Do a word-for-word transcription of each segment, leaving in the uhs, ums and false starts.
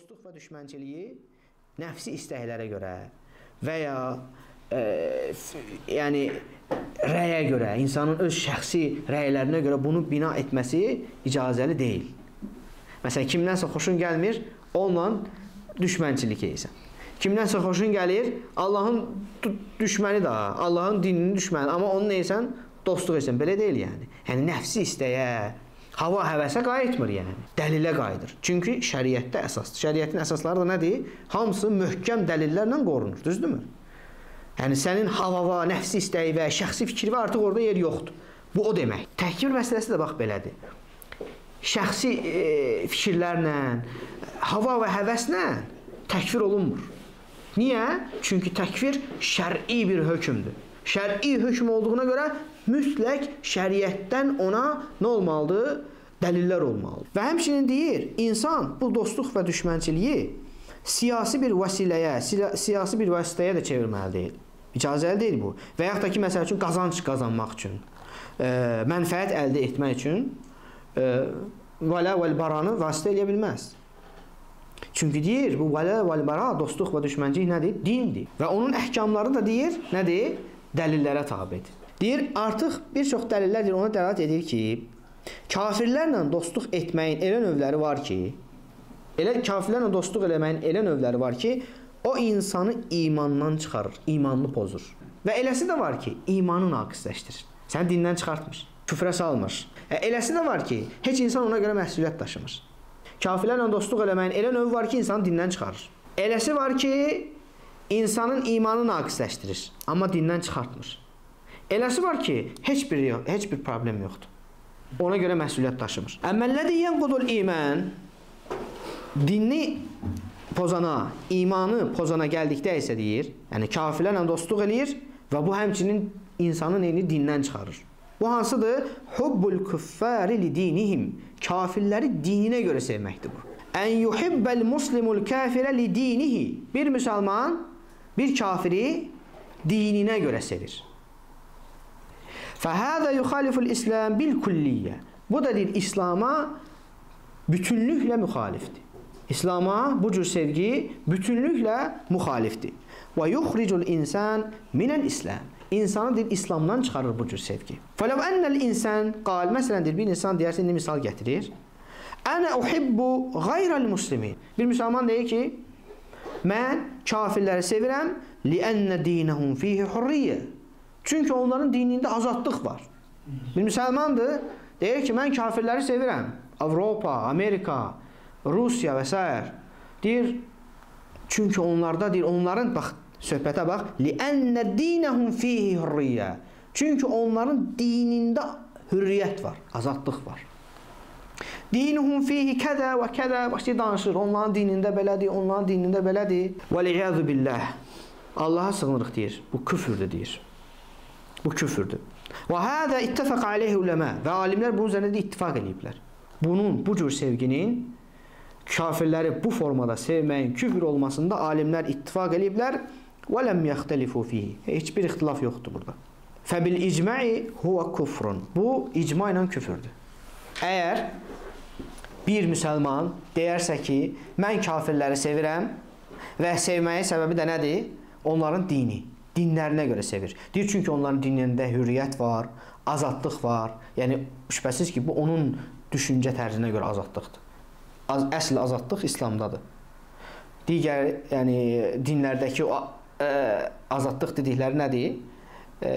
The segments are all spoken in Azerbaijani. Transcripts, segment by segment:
dostluq və düşmənçiliyi nəfsi istəklərə görə və ya e, yəni rəyə görə, insanın öz şəxsi rəylərinə görə bunu bina etməsi icazəli deyil. Məsələn, kimdənsə xoşun gəlmir, onunla düşmənçilik edirsən. Kimdənsə xoşun gəlir, Allahın düşməni də, Allahın dininin düşməni, amma onu neysən? Dostluq edirsən. Belə deyil yəni. Yəni, nəfsi istəyə, hava həvəsə qayıtmır yəni. Dəlilə qayıdır. Çünki şəriətdə əsasdır. Şəriətin əsasları da nədir? Hamısı möhkəm dəlillərlə qorunur. Düzdürmü? Yəni, sənin havava, nəfsi istəyi və şəxsi fikri və artıq orada yer yoxdur. Bu o demək. Təkvir məsələsi də bax belədir. Şəxsi e, fikirlərlə, hava və həvəslə təkvir olunmur. Niyə? Çünki təkvir şər'i bir hökmdür. Şər'i hökm olduğuna görə mütləq şəriətdən ona nə olmalıdır? Dəlillər olmalıdır. Və həmçinin deyir, insan bu dostluq və düşmənçiliyi siyasi bir vəsiləyə, siyasi bir vəsiləyə də çevirməli deyil. İcazəli deyil bu. Və yaxud da ki, məsəl üçün, qazanc qazanmaq üçün, e, mənfəət əldə etmək üçün e, vələ vəl-baranı vasitə eləyə bilməz. Çünki deyir, bu vələ vəl-bara, dostluq və düşmənçilik nədir? Dindir. Və onun əhkamları da deyir, nədir? Dəlillərə tabidir. Deyir, artıq bir çox dəlillər deyir, ona dəlalət edir ki, kafirlərlə dostluq etməyin elə növləri var ki, elə kafirlərlə dostluq eləməyin elə növləri var ki, o insanı imandan çıxarır, imanını pozur. Və eləsi də var ki, imanı naqisləşdirir. Səni dindən çıxartmır, küfrə salmır. E, eləsi də var ki, heç insan ona görə məsuliyyət daşımır. Kafirlərlə dostluq eləməyin elə növü var ki, insanı dindən çıxarır. Eləsi var ki, insanın imanı naqisləşdirir, amma dindən çıxartmır. Eləsi var ki, heç bir, heç bir problem yoxdur. Ona görə məsuliyyət daşımır. Əməllədi yənqudul iman, dinni pozana, imanı pozana gəldikdə isə deyir, yəni kafirlərlə dostluq eləyir və bu həmçinin insanın elini dindən çıxarır. Bu hansıdır? Hubbul kuffari li dinihim. Kafirləri dininə görə sevməkdir bu. Ən yuhibbəl muslimul kafirə li dinihi. Bir müsəlman bir kafiri dininə görə sevir. Fəhədə yuxaliful İslam bil kulliyyə. Bu da deyir, İslama bütünlüklə müxalifdir. İslama bu cür sevgi bütünlüklə müxalifdir. Və yuxricul insan minəl İslam. İnsanı deyir, İslamdan çıxarır bu cür sevgi. Fələv ennəl insan qal, məsələn deyir, bir insan deyərsə, indi misal gətirir. Ənə uhibbu qayrəl muslimin. Bir müsəlman deyir ki, mən kafirləri sevirəm, liənnə dinəhum fihi hurriyyə. Çünki onların dinində azadlıq var. Bir müsəlmandır, deyir ki, mən kafirləri sevirəm. Avropa, Amerika, Rusiya və s. Deyir, çünki onlarda, deyir, onların, bax, söhbətə bax, liənnə dinəhum fihi hurriyyə. Çünki onların dinində hürriyyət var, azadlıq var. Dinuhum fihi kədə və kədə, başlayır danışır, onların dinində belədir, onların dinində belədir. Və-l-iyəzu billəh. Allaha sığınırıq deyir, bu küfürdür deyir. Bu küfürdür. Və hədə ittəfəq aleyhi uləmə. Və alimlər bunun üzərində də ittifaq ediblər. Bunun, bu cür sevginin kafirləri bu formada sevməyin küfür olmasında alimlər ittifaq ediblər. Və ləm yəxtəlifu fihi. Heç bir ixtilaf yoxdur burada. Fəbil icmə'i huvə küfrun. Bu, icma ilə küfürdür. Əgər bir müsəlman deyərsə ki, mən kafirləri sevirəm və sevməyin səbəbi də nədir? Onların dini, dinlərinə görə sevir. Deyir, çünki onların dinlərində hürriyyət var, azadlıq var. Yəni, şübhəsiz ki, bu onun düşüncə tərzinə görə azadlıqdır. Az, əsl azadlıq İslamdadır. Digər yəni, dinlərdəki o ə, azadlıq dedikləri nədir? Ə,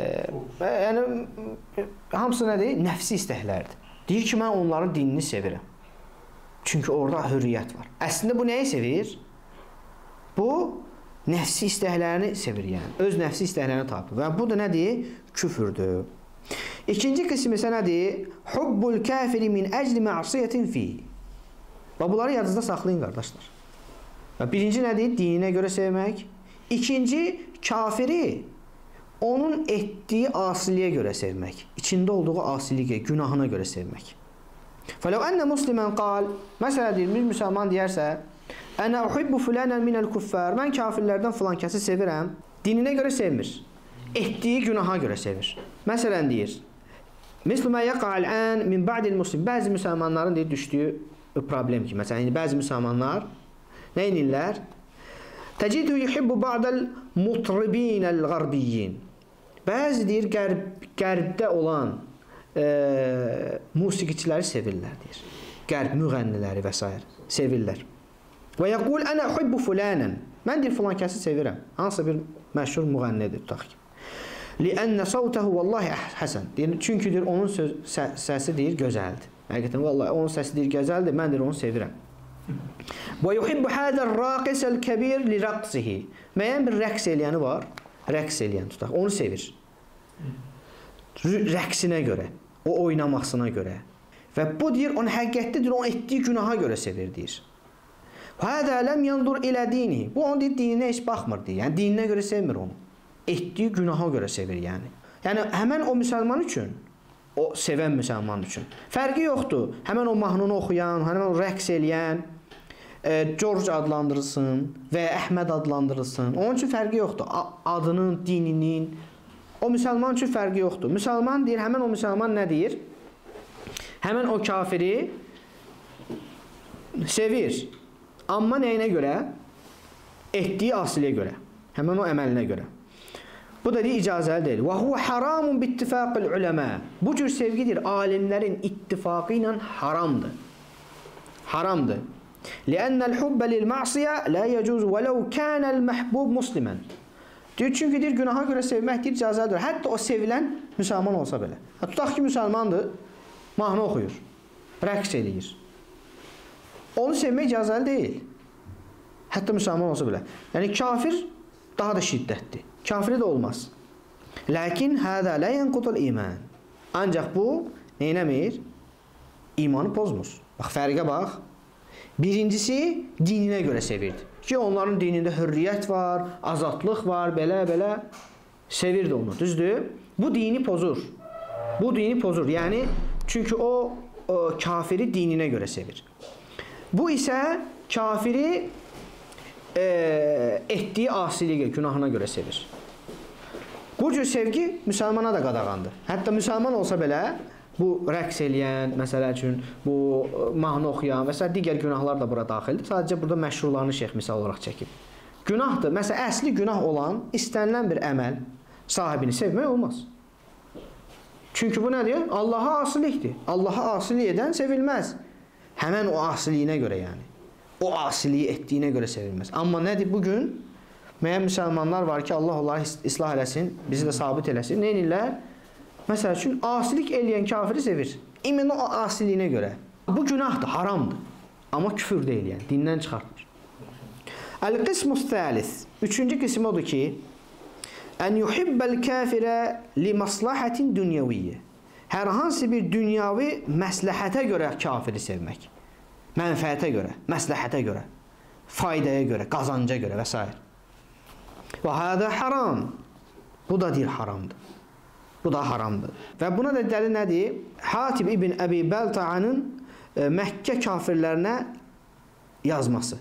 yəni, hamısı nədir? Nəfsi istəklərdir. Deyir ki, mən onların dinini sevirəm. Çünki orada hürriyyət var. Əslində bu nəyi sevir? Bu, nəfsi istəklərini sevir, yəni. Öz nəfsi istəklərini tapır. Və bu da nədir? Küfürdür. İkinci qismi isə nədir? Hubbul kafiri min əcli məasiyyətin fihi. Və bunları yadınızda saxlayın, qardaşlar. Və birinci nədir? Dininə görə sevmək. İkinci, kafiri onun etdiyi asiliyə görə sevmək. İçində olduğu asiliyə, günahına görə sevmək. Fələv ənə muslimən qal, məsələ deyir, bir müsəlman deyərsə, ənə uhibbu fulənən minəl kuffar, mən kafirlərdən filan kəsi sevirəm, dininə görə sevmir, etdiyi günaha görə sevir. Məsələn deyir, mislumə yəqa'l ən min ba'dil muslim, bəzi müsəlmanların deyir, düşdüyü problem ki, məsələn, bəzi müsəlmanlar Nə edirlər? Təcidu yuhibbu ba'dal mutribinəl qarbiyyin. Bəzi deyir, qərb, qərbdə olan e, musiqiçiləri sevirlər, deyir. Qərb müğənniləri və s. sevirlər. Və yəqul ənə uhibbu fulanən. Mən deyir, filan kəsi sevirəm. Hansısa bir məşhur müğənnidir, tutaq ki. Liənnə savtəhu vallahi həsən. Çünki deyir, onun söz, sə, səsi deyir, gözəldir. Həqiqətən, vallahi, onun səsi deyir, gözəldir, mən deyir, onu sevirəm. Və yuhibbu hədər raqisəl kəbir li rəqsihi. Müəyyən bir rəqs eləyəni var. Rəqs eləyən, tutaq. Onu sevir. Rəqsinə görə, o oynamasına görə. Və bu deyir, onun həqiqətlidir, onun etdiyi günaha görə sevir, deyir. Hədə ləm yandur ilə dini. Bu, onun deyir, dininə heç baxmır, deyir. Yəni, dininə görə sevmir onu. Etdiyi günaha görə sevir, yəni. Yəni, həmən o müsəlman üçün, o sevən müsəlman üçün. Fərqi yoxdur. Həmən o mahnını oxuyan, həmən o rəqs eləyən, e, George adlandırılsın və ya Əhməd adlandırılsın. Onun üçün fərqi yoxdur. Adının, dininin. O müsəlman üçün fərqi yoxdur. Müsəlman deyir, həmən o müsəlman nə deyir? Həmən o kafiri sevir. Amma nəyinə görə? Etdiyi asiliyə görə. Həmən o əməlinə görə. Bu da deyir, icazəli deyil. Və huvə haramun bittifaqil uləmə. Bu cür sevgidir, alimlərin ittifaqı ilə haramdır. Haramdır. Liənnəl hubbə lil-ma'siyə lə yəcuz vələv kənəl məhbub muslimən. Deyir, çünki deyir, günaha görə sevmək deyir, icazəlidir. Hətta o sevilən müsəlman olsa belə. Tutaq ki, müsəlmandır, mahnı oxuyur, rəqs eləyir. Onu sevmək icazəli deyil. Hətta müsəlman olsa belə. Yəni, kafir daha da şiddətdir. Kafiri də olmaz. Lakin hədə lə yənqutul iman. Ancaq bu, neynəmir? İmanı pozmur. Bax, fərqə bax. Birincisi, dininə görə sevirdi. Ki, onların dinində hürriyyət var, azadlıq var, belə-belə sevirdi onu, düzdür? Bu dini pozur. Bu dini pozur. Yəni, çünki o, o kafiri dininə görə sevir. Bu isə kafiri e, etdiyi asiliyə, günahına görə sevir. Bu cür sevgi müsəlmana da qadağandır. Hətta müsəlman olsa belə, bu rəqs eləyən, məsələ üçün, bu mahnı oxuyan və s. digər günahlar da bura daxildir. Sadəcə burada məşhurlarını şeyx misal olaraq çəkib. Günahdır. Məsələn, əsli günah olan, istənilən bir əməl sahibini sevmək olmaz. Çünki bu nədir? Allaha asilikdir. Allaha asilik edən sevilməz. Həmən o asiliyinə görə, yəni. O asiliyi etdiyinə görə sevilməz. Amma nədir? Bugün müəyyən müsəlmanlar var ki, Allah onları islah eləsin, bizi də sabit eləsin. Nə edirlər? Məsəl üçün, asilik eləyən kafiri sevir. İmən o asiliyinə görə. Bu günahdır, haramdır. Amma küfür deyil, yəni. Dindən çıxartmır. Əl-qismus thəlis. Üçüncü qism odur ki, ən yuhibbəl kafirə li maslahətin dünyəviyyə. Hər hansı bir dünyavi məsləhətə görə kafiri sevmək. Mənfəətə görə, məsləhətə görə, faydaya görə, qazanca görə və s. Və hədə haram. Bu da deyir, haramdır. Bu da haramdır. Və buna da dəlil nədir? Hatib ibn Əbi Bəlta'nın e, Məkkə kafirlərinə yazması.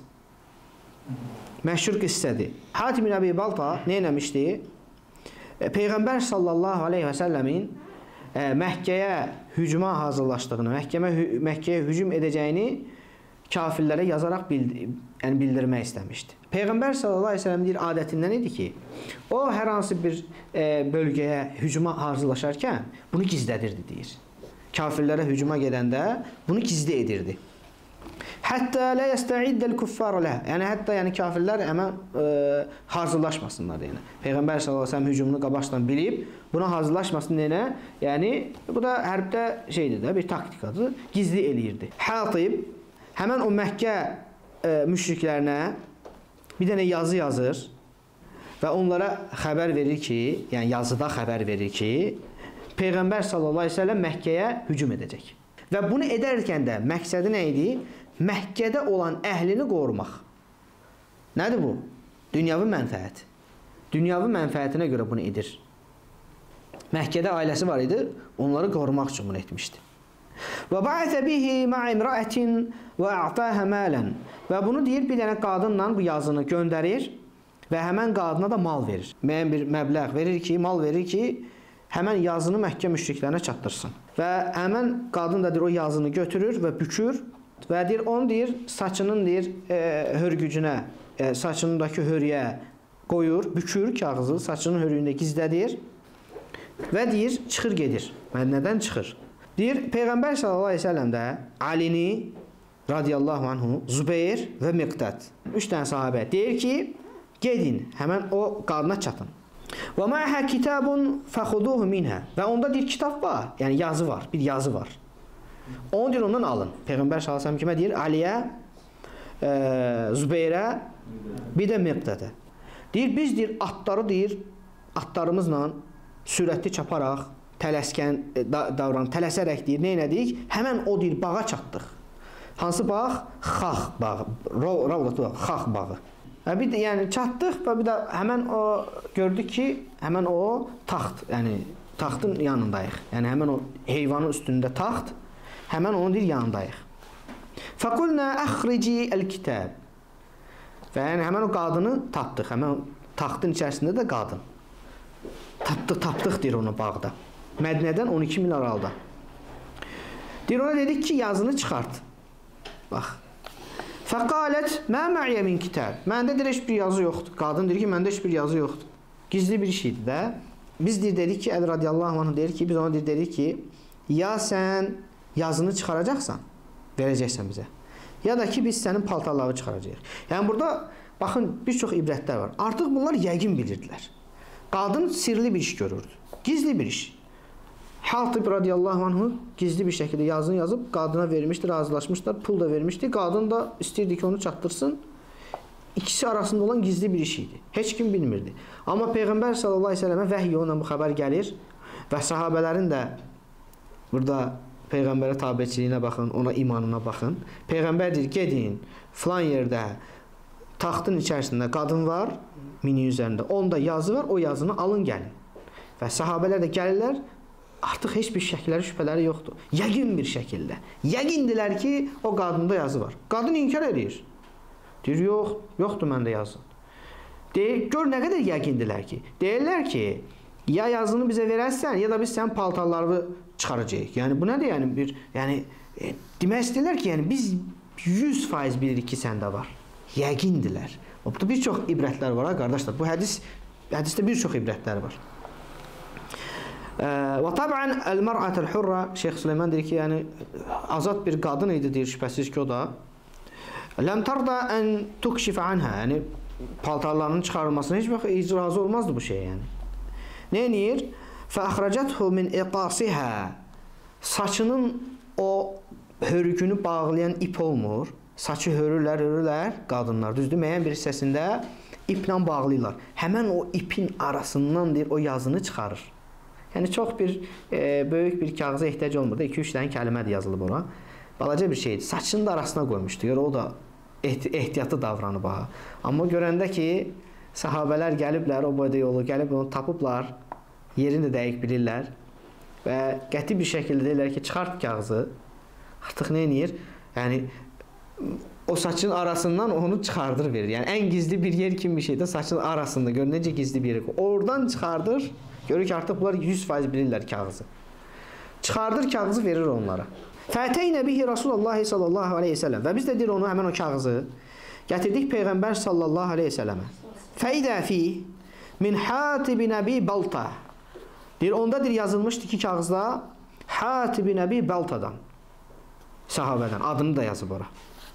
Məşhur qissədir. Hatib ibn Əbi Bəlta nə eləmişdi? E, Peyğəmbər sallallahu aleyhi və səlləmin e, Məkkəyə hücuma hazırlaşdığını, Məkkəmə, Məkkəyə hücum edəcəyini kafirlərə yazaraq bildir, yəni bildirmək istəmişdi. Peyğəmbər sallallahu aleyhi və səlləm deyir, adətindən idi ki, o hər hansı bir e, bölgəyə hücuma hazırlaşarkən bunu gizlədirdi, deyir. Kafirlərə hücuma gedəndə bunu gizli edirdi. Hətta lə yəstəiddəl kuffar ləh. Yəni, hətta yəni, kafirlər həmən e, hazırlaşmasınlar. Yəni. Peyğəmbər sallallahu aleyhi və səlləm hücumunu qabaqdan bilib, buna hazırlaşmasın deyənə, yəni, bu da hərbdə şeydir də, bir taktikadır, gizli eləyirdi. Hatib həmən o Məkkə e, müşriklərinə bir dənə yazı yazır və onlara xəbər verir ki, yəni yazıda xəbər verir ki, Peyğəmbər sallallahu aleyhi və səlləm Məkkəyə hücum edəcək. Və bunu edərkən də məqsədi nə idi? Məkkədə olan əhlini qorumaq. Nədir bu? Dünyavi mənfəət. Dünyavi mənfəətinə görə bunu edir. Məkkədə ailəsi var idi, onları qorumaq üçün bunu etmişdi. Və ba'ətə bihi ma'imra'ətin və a'təhə mələn. Və bunu deyir, bir dənə qadınla bu yazını göndərir və həmən qadına da mal verir. Müəyyən bir məbləğ verir ki, mal verir ki, həmən yazını Məkkə müşriklərinə çatdırsın. Və həmən qadın da deyir, o yazını götürür və bükür, Və deyir, onu deyir, saçının deyir, e, hörgücünə, e, saçındakı hörüyə qoyur, bükür kağızı, saçının hörüyündə gizlədir və deyir, çıxır gedir. Mədinədən çıxır. Deyir, Peyğəmbər sallallahu əleyhi və səlləm də Alini radiyallahu anhu, Zübeyir və Miqdad. Üç dənə sahabə deyir ki, gedin, həmən o qadına çatın. Və ma'hə kitabun fəxuduhu minhə. Və onda deyir, kitab var, yəni yazı var, bir yazı var. Onu deyir, ondan alın. Peyğəmbər sallallahu əleyhi və səlləm kimə deyir? Aliyə, e, Zübeyrə, bir də Miqdada. Deyir, biz deyir, atları deyir, atlarımızla sürətli çaparaq, tələskən da, davran, tələsərək deyir, nə elədik? Həmən o deyir, bağa çatdıq. Hansı bağ? Xax bağı. Ravlatı bağı, xax bağı. Və bir də, yəni çatdıq və bir də həmən o gördük ki, həmən o taxt, yəni taxtın yanındayıq. Yəni həmən o heyvanın üstündə taxt, həmən onun deyir, yanındayıq. Fəqulnə əxrici əl-kitab. Və yəni həmən o qadını tapdıq. Həmən taxtın içərisində də qadın. Tapdıq, tapdıq deyir onu bağda. Mədinədən on iki mil aralıda. Deyir, ona dedik ki, yazını çıxart. Bax. Fəqalət, mə mə'yə min kitab. Məndə deyir, heç bir yazı yoxdur. Qadın deyir ki, məndə heç bir yazı yoxdur. Gizli bir şeydir də. Biz deyir, dedik ki, Əli radiyallahu anh deyir ki, biz ona deyir, dedik ki, ya sən yazını çıxaracaqsan, verəcəksən bizə. Ya da ki, biz sənin paltarları çıxaracaq. Yəni, burada, baxın, bir çox ibrətlər var. Artıq bunlar yəqin bilirdilər. Qadın sirli bir iş görürdü. Gizli bir iş. Hatib radiyallahu anhu gizli bir şəkildə yazını yazıb, qadına vermişdi, razılaşmışlar, pul da vermişdi. Qadın da istəyirdi ki, onu çatdırsın. İkisi arasında olan gizli bir iş idi. Heç kim bilmirdi. Amma Peyğəmbər sallallahu əleyhi və səlləmə vəhiy onunla bu xəbər gəlir və sahabələrin də burada Peyğəmbərə tabiçiliyinə baxın, ona imanına baxın. Peyğəmbər deyir, gedin, filan yerdə taxtın içərisində qadın var, mini üzərində. Onda yazı var, o yazını alın, gəlin. Və sahabələr də gəlirlər, artıq heç bir şəkilləri, şübhələri yoxdur. Yəqin bir şəkildə. Yəqindilər ki, o qadında yazı var. Qadın inkar edir. Deyir, yox, yoxdur məndə yazı. Deyir, gör nə qədər yəqindilər ki. Deyirlər ki, ya yazını bizə verərsən, ya da biz sənin paltarlarını çıxaracağıq. Yəni, bu nədir? Yəni, bir, yəni, e, demək istəyirlər ki, yəni, biz yüz faiz bilirik ki, səndə var. Yəqindilər. Burada bir çox ibrətlər var, ha, qardaşlar. Bu hədis, hədisdə bir çox ibrətlər var. Və təbən əl-mər'ətəl hurra, Şeyx Süleyman deyir ki, yəni, azad bir qadın idi, deyir, şübhəsiz ki, o da. Ləm tarda ən tukşifə anhə, yəni, paltarlarının çıxarılmasına heç vaxt icrazı olmazdı bu şey, yəni. Nə edir? Fəxrəcəthu min iqasihə, saçının o hörgünü bağlayan ip olmur. Saçı hörürlər, hörürlər, qadınlar, düzdür, müəyyən bir hissəsində iplə bağlayırlar. Həmən o ipin arasından deyir, o yazını çıxarır. Yəni, çox bir, e, böyük bir kağıza ehtiyac olmur da, iki üç dənə kəlmədir yazılıb ona. Balaca bir şeydir. Saçını da arasına qoymuşdu. Gör, o da ehti ehtiyatlı davranıb ha. Amma görəndə ki, sahabələr gəliblər, o boyda yolu gəlib, onu tapıblar, yerini də dəqiq bilirlər və qəti bir şəkildə deyirlər ki, çıxart kağızı, artıq nə edir? Yəni, o saçın arasından onu çıxardır verir. Yəni, ən gizli bir yer kimi bir şeydə saçın arasında. Gör, necə gizli bir yer. Oradan çıxardır. Görür ki, artıq bunlar yüz faiz bilirlər kağızı. Çıxardır kağızı, verir onlara. Fəteynə bihi Rasulullah sallallahu aleyhi ve sellem. Və biz də deyir onu, həmən o kağızı gətirdik Peyğəmbər sallallahu aleyhi ve sellemə. Fəidə fi min Hatib Nəbi Balta. Deyir, onda deyir, yazılmışdı ki, kağızda Hatib Nəbi Baltadan. Sahabədən. Adını da yazıb ora.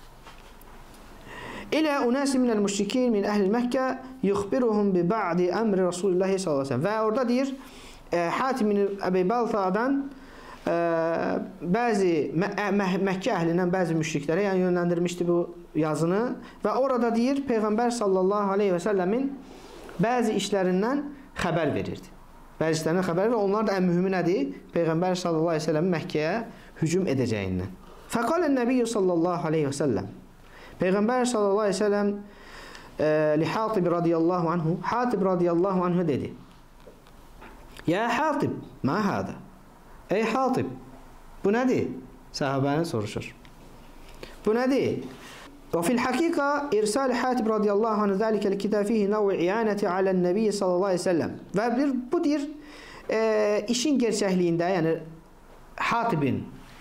İlə unəsi minəl müşrikin min əhl-i Məkkə yuxbiruhum bi ba'di əmri Rasulullah sallallahu aleyhi ve sellem. Və orada deyir, e, Hatib Nəbi Baltadan e, bəzi Mə Mə Məkkə əhlindən bəzi müşriklərə yəni yönləndirmişdi bu yazını və orada deyir, Peyğəmbər sallallahu aleyhi ve sellemin bəzi işlərindən xəbər verirdi. Bəzi işlərindən xəbər verir. Onlar da ən mühümü nədir? Peyğəmbər sallallahu aleyhi ve sellemin Məkkəyə hücum edəcəyindən. Fəqalən Nəbiyyü sallallahu aleyhi ve sellem. Peyğəmbər sallallahu aleyhi ve sellem e, li Hatib radiyallahu anhu, Hatib radiyallahu anhu dedi. Ya Hatib, ma hada? Ey Hatib, bu nədir? Sahabənin soruşur. Bu nədir? Və fil həqiqə irsal Hatib radiyallahu anhu zəlikəl kitab fihi nəv-i iyanəti alə'n nəbiyyə sallallahu aleyhi ve sellem. Və bir, bu deyir, e, işin gerçəkliyində, yəni Hatibin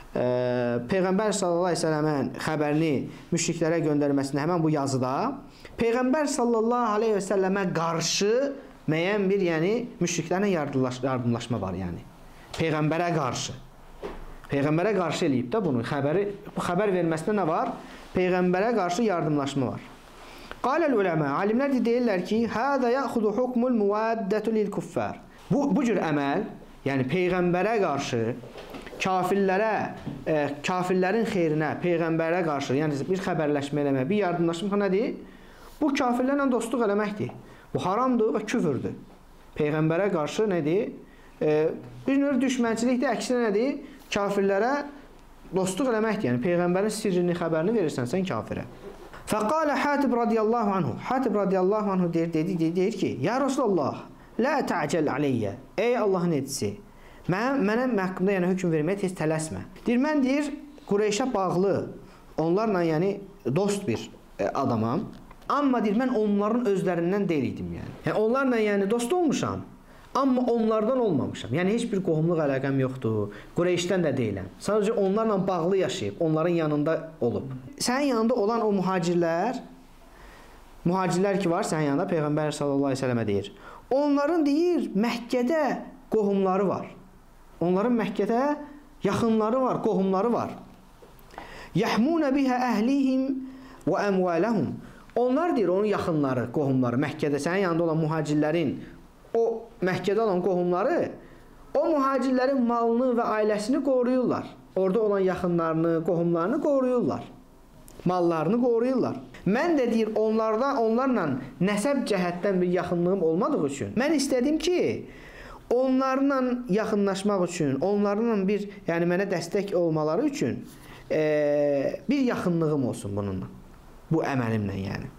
e, Peyğəmbər sallallahu əleyhi və səlləmin xəbərini müşriklərə göndərməsində həmən bu yazıda Peyğəmbər sallallahu əleyhi və səlləmə qarşı müəyyən bir, yəni müşriklərlə yardımlaş, yardımlaşma var, yəni Peyğəmbərə qarşı. Peyğəmbərə qarşı eləyib də bunu. Xəbəri, bu xəbər verməsində nə var? Peyğəmbərə qarşı yardımlaşma var. Qaləl uləmə, alimlər de deyirlər ki, hədə yəxudu hukmul muvaddətu lil kuffar. Bu, bu cür əməl, yəni Peyğəmbərə qarşı, kafirlərə, e, kafirlərin xeyrinə, Peyğəmbərə qarşı, yəni bir xəbərləşmə eləmək, bir yardımlaşma nədir? Bu kafirlərlə dostluq eləməkdir. Bu haramdır və küfürdür. Peyğəmbərə qarşı nədir? E, bir növ düşmənçilikdir, əksinə nədir? Kafirlərə dostluq eləməkdir. Yəni Peyğəmbərin sirrini, xəbərini verirsən sən kafirə. Fəqalə Hatib radiyallahu anhu. Hatib radiyallahu anhu deyir, deyir, deyir, deyir ki, ya Rasulullah, la ta'cəl aleyyə. Ey Allahın etisi, mən, mənə haqqımda yəni hökm verməyə tez tələsmə. Deyir, mən deyir, Qureyşə bağlı, onlarla yəni dost bir e, adamam. Amma deyir, mən onların özlərindən deyildim yəni. Yəni onlarla yəni dost olmuşam. Amma onlardan olmamışam. Yəni heç bir qohumluq əlaqəm yoxdur. Qureyşdən də deyiləm. Sadəcə onlarla bağlı yaşayıb, onların yanında olub. Sənin yanında olan o mühacirlər, mühacirlər ki var sənin yanında, Peyğəmbər sallallahu əleyhi və səlləmə deyir. Onların deyir, Məkkədə qohumları var. Onların Məkkədə yaxınları var, qohumları var. Yəhmunə bihə əhlihim və əmvələhum. Onlar deyir, onun yaxınları, qohumları, Məkkədə sənin yanında olan mühacirlərin, o Məkkədə olan qohumları o mühacirlərin malını və ailəsini qoruyurlar. Orada olan yaxınlarını, qohumlarını qoruyurlar. Mallarını qoruyurlar. Mən də deyir, onlarda, onlarla nəsəb cəhətdən bir yaxınlığım olmadığı üçün mən istədim ki, onlarla yaxınlaşmaq üçün, onlarla bir, yəni mənə dəstək olmaları üçün e, bir yaxınlığım olsun bununla. Bu əməlimlə yəni.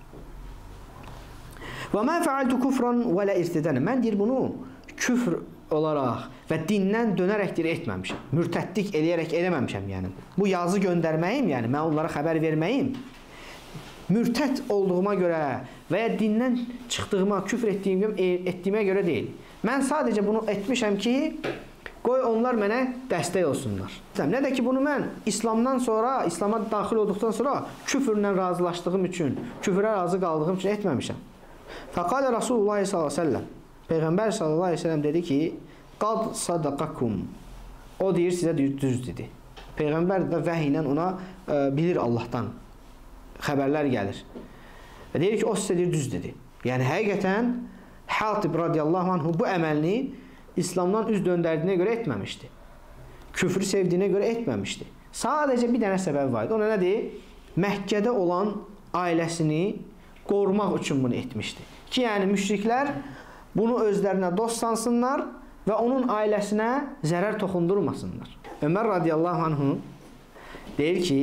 Və mən fəaltu kufran və lə irtidənə. Mən deyir bunu küfr olaraq və dindən dönərək deyir etməmişəm. Mürtəddik eləyərək eləməmişəm yəni. Bu yazı göndərməyim yəni, mən onlara xəbər verməyim. Mürtəd olduğuma görə və ya dindən çıxdığıma, küfr etdiyim, etdiyimə görə deyil. Mən sadəcə bunu etmişəm ki, qoy onlar mənə dəstək olsunlar. Nə də ki bunu mən İslamdan sonra, İslama daxil olduqdan sonra küfrlə razılaşdığım üçün, küfrə razı qaldığım üçün etməmişəm. Fəqalə Rasulullah sallallahu əleyhi və səlləm. Peyğəmbər sallallahu əleyhi və səlləm dedi ki, qad sadaqakum. O deyir, sizə deyir, düz dedi. Peyğəmbər də vəhy ilə ona e, bilir Allahdan xəbərlər gəlir. Və deyir ki, o sizə deyir, düz dedi. Yəni, həqiqətən Hatib radiyallahu anhu bu əməlini İslamdan üz döndərdiyinə görə etməmişdi. Küfrü sevdiyinə görə etməmişdi. Sadəcə bir dənə səbəb var idi. O nədir? Məkkədə olan ailəsini qorumaq üçün bunu etmişdi. Ki, yəni müşriklər bunu özlərinə dost sansınlar və onun ailəsinə zərər toxundurmasınlar. Ömər radiyallahu anhu deyir ki,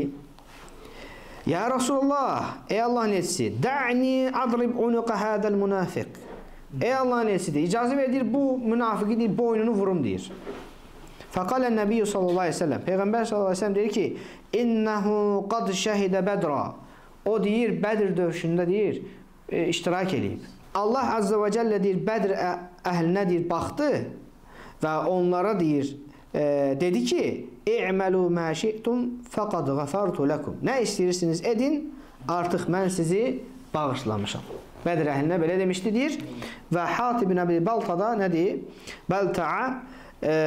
ya Rasulullah, ey Allahın elçisi, də'ni adrib unuqa hədəl münafiq. Ey Allahın elçisi, icazə verdir, bu münafiqi deyir, boynunu vurum deyir. Fəqalə Nəbiyyü sallallahu aleyhi ve sellem. Peyğəmbər sallallahu aleyhi ve sellem deyir ki, İnnehu qad şəhidə bədra. O deyir, Bədir dövüşündə deyir, e, iştirak edib. Allah Azze və Cəllə deyir, Bədir əhlinə deyir, baxdı və onlara deyir, e, dedi ki, İ'məlu mə şi'tum fəqad ғəfərtu ləkum. Nə istəyirsiniz edin, artıq mən sizi bağışlamışam. Bədir əhlinə belə demişdi deyir. Və Hatib ibn Əbi Baltada nədir? Bəlta'a e,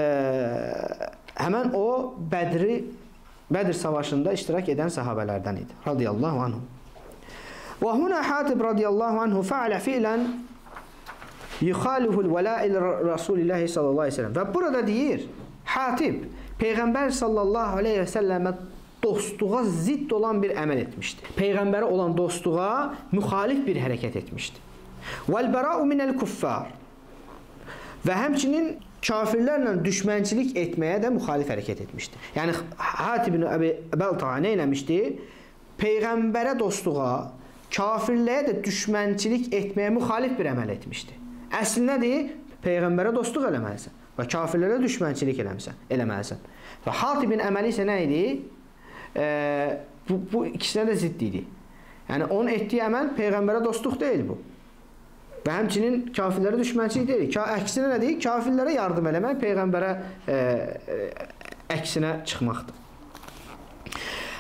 həmən o Bədri Bədir savaşında iştirak edən səhabələrdən idi. Radiyallahu anhu. Və huna Hatib radiyallahu anhu fəalə fiilən yuxaliful vəlail Rasulillahi sallallahu aleyhi ve sellem. Və burada deyir, Hatib, Peyğəmbər sallallahu aleyhi ve sellemə dostluğa zidd olan bir əməl etmişdi. Peyğəmbərə olan dostluğa müxalif bir hərəkət etmişdi. Vəl-bəra'u minəl kuffar. Və həmçinin kafirlərlə düşmənçilik etməyə də müxalif hərəkət etmişdi. Yəni, Hatib ibn Əbi Balta'a nə eləmişdi? Peyğəmbərə dostluğa, kafirləyə də düşmənçilik etməyə müxalif bir əməl etmişdi. Əsl nədir? Peyğəmbərə dostluq eləməlisən və kafirlərə düşmənçilik eləməlisən. eləməlisən. Və Hatibin əməli isə nə idi? E, bu, bu ikisinə də zidd idi. Yəni, onun etdiyi əməl Peyğəmbərə dostluq deyil bu. Və həmçinin kafirlərə düşmənçilik deyil. Əksinə nədir? Kafirlərə yardım eləmək, Peyğəmbərə e, e, əksinə çıxmaqdır.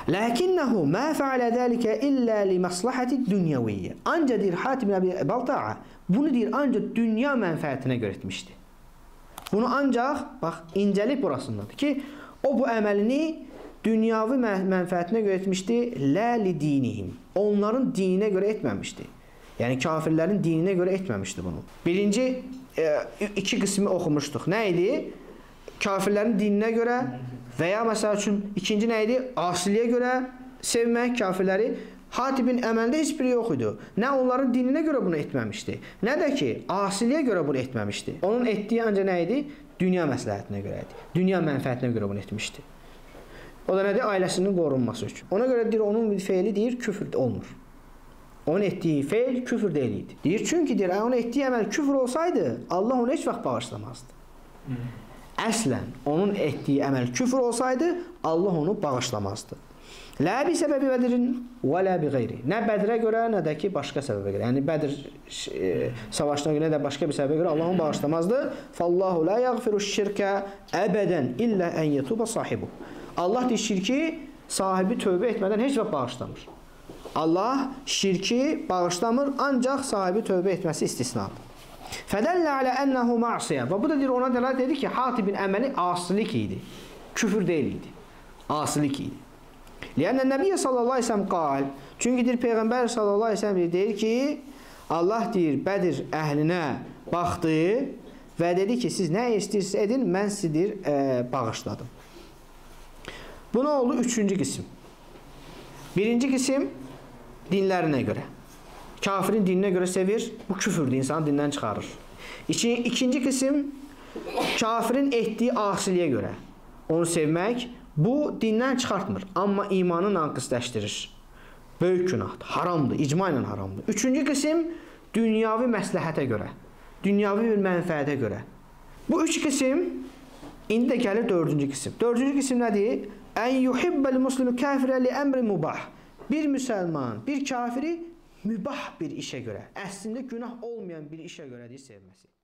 Lakinnehu ma fa'ale zalika illa li maslahati dunyaviyye. Ancak deyir Hatib ibn Abi Balta'a bunu deyir ancak dünya menfaatine göre etmişti. Bunu ancaq bax incəlik burasındadır ki, o bu əməlini dünyavi mənfəətinə görə etmişdi, la li dinihim. Onların dininə görə etməmişdi. Yəni kafirlərin dininə görə etməmişdi bunu. Birinci e, iki qismi oxumuşduq. Nə idi? Kafirlərin dininə görə və ya məsəl üçün ikinci nə idi? Asiliyə görə sevmək kafirləri. Hatibin əməlində heç biri yox idi. Nə onların dininə görə bunu etməmişdi, nə də ki, asiliyə görə bunu etməmişdi. Onun etdiyi ancaq nə idi? Dünya məsləhətinə görə idi. Dünya mənfəətinə görə bunu etmişdi. O da nədir? Ailəsinin qorunması üçün. Ona görə deyir, onun feili deyir, küfür olmur. Onun etdiyi feil küfür deyil idi. Deyir, çünki deyir, onun etdiyi əməl küfür olsaydı, Allah onu heç vaxt bağışlamazdı. Hmm. Əslən, onun etdiyi əməl küfür olsaydı, Allah onu bağışlamazdı. Lə bi səbəbi Bədirin və lə bi qeyri. Nə Bədirə görə, nə də ki, başqa səbəbə görə. Yəni, Bədir e, savaşına görə, nə də başqa bir səbəbə görə Allah onu bağışlamazdı. Fallahu lə yəğfiru şirkə əbədən illə ən yetuba sahibu. Allah deyir, şirki sahibi tövbə etmədən heç vaxt bağışlamır. Allah şirki bağışlamır, ancaq sahibi tövbə etməsi istisnadır. Fədəllə alə ənəhu ma'siyə. Və bu da deyir, ona dəlalət dedi ki, Hatibin əməli asilik idi. Küfür deyil idi. Asilik idi. Liyənnə Nəbiyyə sallallahu aleyhi ve sellem qal. Çünki deyir, Peyğəmbər sallallahu aleyhi ve sellem deyir ki, Allah deyir, Bədir əhlinə baxdı və dedi ki, siz nə istəyirsiniz edin, mən sizi deyir, e, bağışladım. Bu nə oldu? Üçüncü qism. Birinci qism dinlərinə görə. Kafirin dininə görə sevir, bu küfürdür, insanı dindən çıxarır. İki, ikinci qism kafirin etdiyi asiliyə görə. Onu sevmək, bu dindən çıxartmır, amma imanı naqisləşdirir. Böyük günahdır, haramdır, icma ilə haramdır. Üçüncü qism dünyavi məsləhətə görə, dünyavi bir mənfəətə görə. Bu üç qism indi də gəlir dördüncü qism. Dördüncü qism nədir? Ən yuhibbəl muslimu kafirə li əmri mubah. Bir müsəlman, bir kafiri mübah bir işə görə, əslində günah olmayan bir işə görədir sevməsi.